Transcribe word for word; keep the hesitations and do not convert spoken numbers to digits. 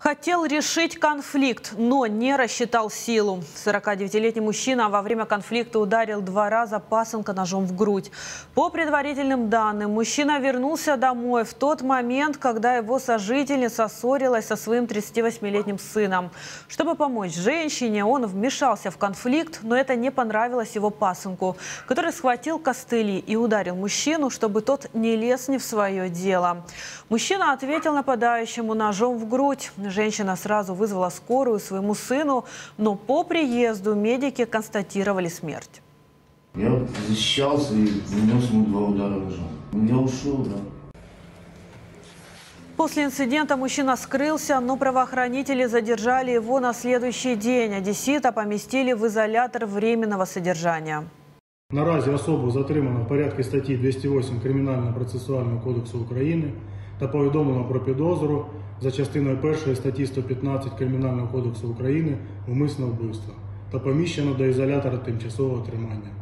Хотел решить конфликт, но не рассчитал силу. сорокадевятилетний мужчина во время конфликта ударил два раза пасынка ножом в грудь. По предварительным данным, мужчина вернулся домой в тот момент, когда его сожительница ссорилась со своим тридцативосьмилетним сыном. Чтобы помочь женщине, он вмешался в конфликт, но это не понравилось его пасынку, который схватил костыли и ударил мужчину, чтобы тот не лез не в свое дело. Мужчина ответил нападающему ножом в грудь. Женщина сразу вызвала скорую своему сыну, но по приезду медики констатировали смерть. Я защищался и нанес ему два удара ножом. Я ушел, да. После инцидента мужчина скрылся, но правоохранители задержали его на следующий день. Одессита поместили в изолятор временного содержания. Наразі особу затримано в порядку статті двісті вісім Кримінально-процесуального кодексу України та повідомлено про підозру за частиною першої статті сто п'ятнадцять Кримінального кодексу України умисне вбивство та поміщено до ізолятора тимчасового тримання.